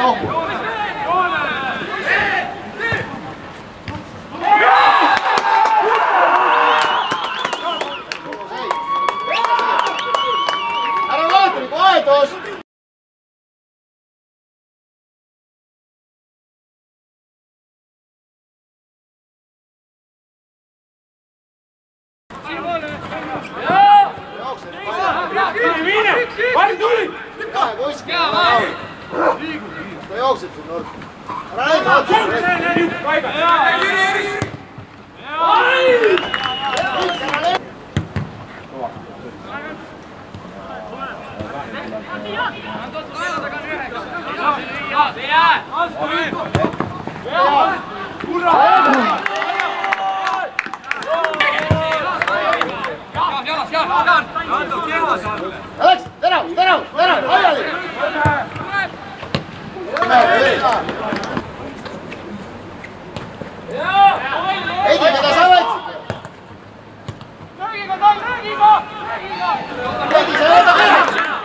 ohku. Ära vaata nagu aedos! Ta jookseb siin nurka. Ära näida Alex, terav, laiali! Heidi, mida sa võtsid? Röögiga! Heidi, sa võtad ära!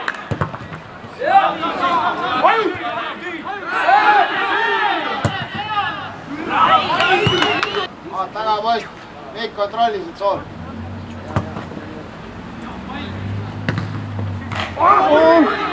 Vaat taga poist, kõik kontrollisid sool. Oh!